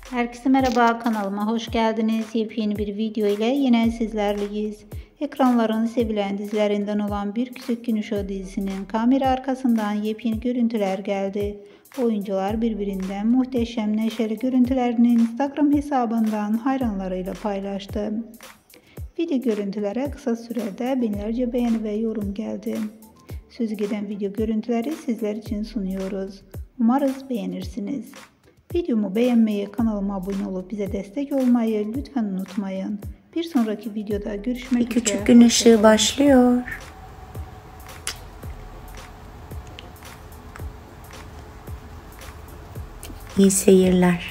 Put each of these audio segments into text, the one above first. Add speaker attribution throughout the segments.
Speaker 1: Herkese merhaba, kanalıma hoş geldiniz. Yepyeni bir video ile yine sizlerleyiz. Ekranların sevilen dizilerinden olan Bir Küçük Gün Uşağı dizisinin kamera arkasından yepyeni görüntüler geldi. Oyuncular birbirinden muhteşem neşeli görüntülerini Instagram hesabından hayranlarıyla paylaştı. Video görüntülere kısa sürede binlerce beğeni ve yorum geldi. Sözü giden video görüntüleri sizler için sunuyoruz. Umarız beğenirsiniz. Videomu beğenmeyi, kanalıma abone olup bize destek olmayı lütfen unutmayın. Bir sonraki videoda görüşmek üzere.
Speaker 2: Bir küçük gün ışığı başlıyor. İyi seyirler.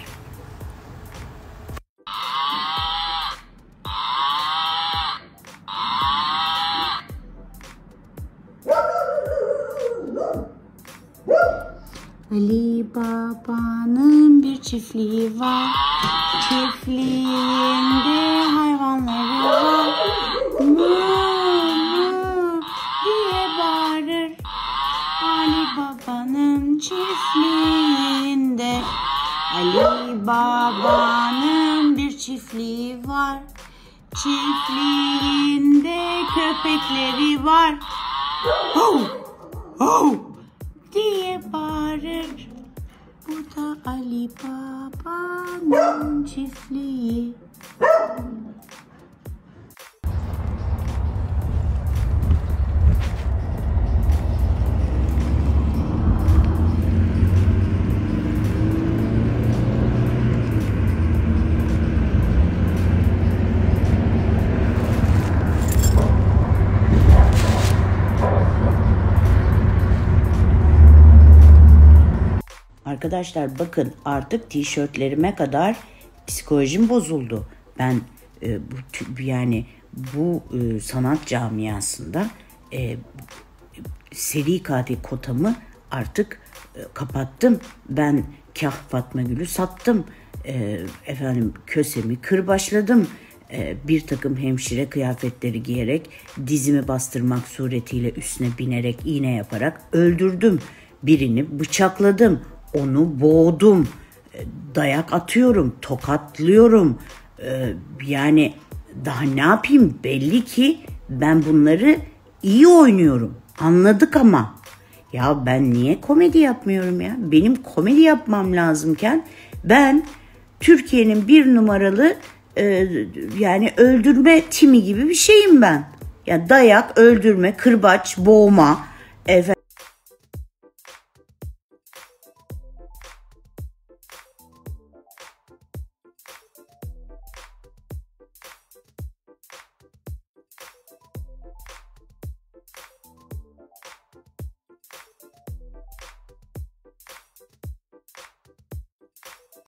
Speaker 2: Ali Baba'nın bir çiftliği var. Çiftliğinde hayvanları var. Mı mı diye bağırır. Ali Baba'nın çiftliğinde. Ali Baba'nın bir çiftliği var. Çiftliğinde köpekleri var. Ho! Ho! diye bağırır. Bu da Ali Baba'nın çiftliği. Arkadaşlar bakın, artık tişörtlerime kadar psikolojim bozuldu. Ben bu sanat camiasında seri katil kotamı artık kapattım. Ben Kah Fatma Gül'ü sattım. Kösemi kırbaçladım. Bir takım hemşire kıyafetleri giyerek, dizimi bastırmak suretiyle üstüne binerek, iğne yaparak öldürdüm. Birini bıçakladım. Onu boğdum, dayak atıyorum, tokatlıyorum. Yani daha ne yapayım? Belli ki ben bunları iyi oynuyorum. Anladık ama. Ya ben niye komedi yapmıyorum ya? Benim komedi yapmam lazımken ben Türkiye'nin bir numaralı öldürme timi gibi bir şeyim ben. Ya dayak, öldürme, kırbaç, boğma,